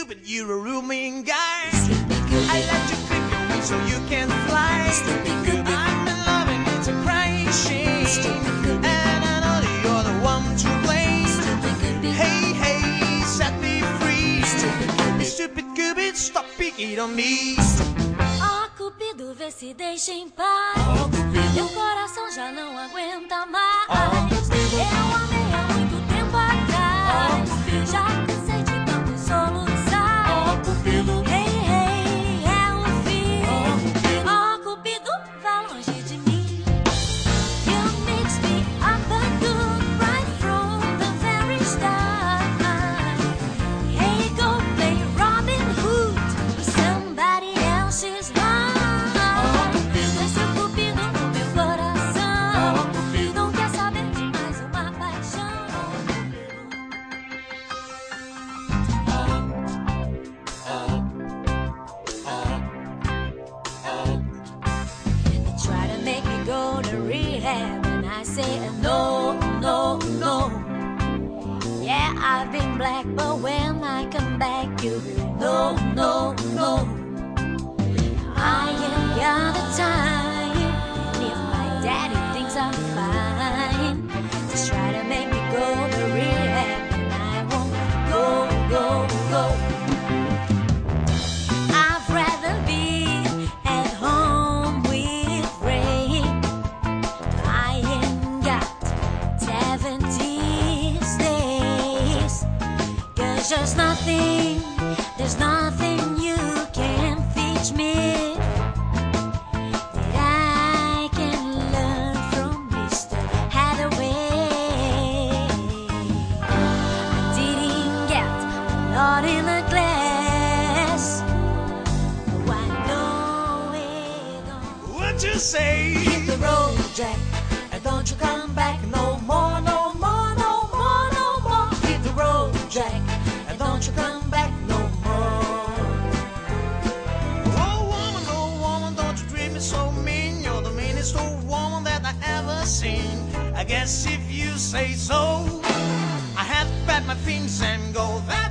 Cupid, you're a rooming guy. I like to clip your wings so you can fly. I'm in love and it's a crying shame, and I know that you're the one to blame. Hey, hey, set me free. Stupid Cupid, stop picking on me. Oh, Cupido, vê se deixa em paz. Meu coração já não aguenta mais. Eu amei há muito tempo atrás. Já cansei de tanto soluçar. Hey, hey, é o fim. Oh, Cupido, vá longe de mim. You mixed me up and good right from the very start. Hey, go play Robin Hood with somebody else's heart. Mas seu Cupido no meu coração não quer saber de mais uma paixão. They try to make me go to rehab, and I say no, no, no. Yeah, I've been black, but when I come back, you no, no, no. I ain't got the time, and if my daddy thinks I'm fine, just try to make me go to rehab, and I won't go, go, go. I'd rather be at home with Ray. I ain't got 70 days, 'cause there's nothing you can teach me that I can learn from Mr. Hathaway. I didn't get a lot in a glass, oh, I know it. What you say? Hit the road, Jack, and don't you come back no more, no more, no more, no more. Hit the road, Jack, and don't you come back no more. Oh woman, don't you treat me so mean. You're the meanest old woman that I ever seen. I guess if you say so, I have to pat my things and go that